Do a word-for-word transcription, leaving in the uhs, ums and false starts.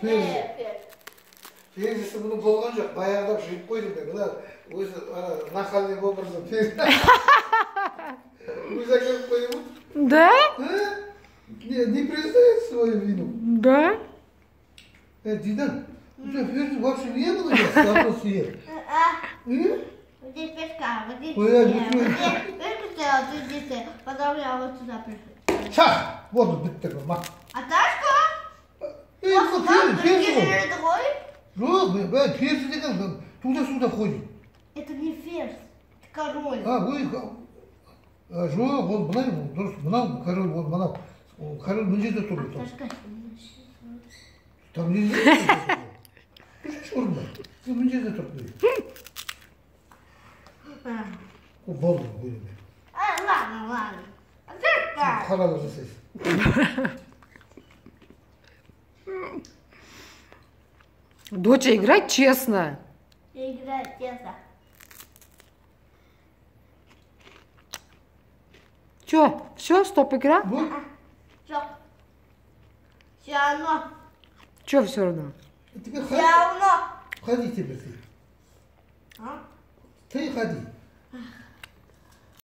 Перзесі бұның болған жоқ, баяғыдап жиып қойдым мен. Мына өзі нахальный образом перзесі. Өзі әкеліп қойдым. Да? Не, не представляешь свою вину? Да. Э, Дидан, у тебя перца вообще не было, я давно съел. Вот здесь пешка, вот здесь Ой, я пешка, не вот здесь пешка стояла, тут здесь стояла, потом я вот сюда пришла. Сейчас, вот бит такой, ма. А Ташка? Эй, ну перец, перец Ты был. же такой? Жоқ, бәрі персі деген туда-сюда ходит. Это не ферзь, это король. А, ой, жоқ, ол былай, дұрыс, мынау король, ол мынау. Король мына жерде тұр. Ташка. Там не жерде. Үшінші орында. Мына жерде тұр. Ол болды, бөлеме. А, ладно, ладно. А ты как? Халал жасайсың. Доча, играй честно. Играть честно. Чё, все, стоп, игра? Вот. Все. Все равно. Чё все равно? Теперь Все ходи. равно. Ходи теперь ты. А? Ты ходи.